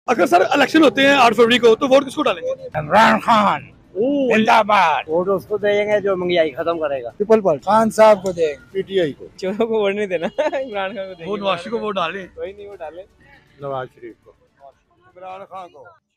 अगर sir election होते हैं 8 फरवरी को, तो वोट किसको डालेंगे? इमरान खान जिंदाबाद। वोट उसको देंगे जो महंगाई खत्म करेगा। पीपल पार्टी खान साहब को देंगे, पीटीआई को। चोरों को वोट नहीं देना इमरान खान को देंगे। वो नवाज शरीफ को वोट डालें। कोई नहीं, वो डाले नवाज शरीफ को, इमरान खान को।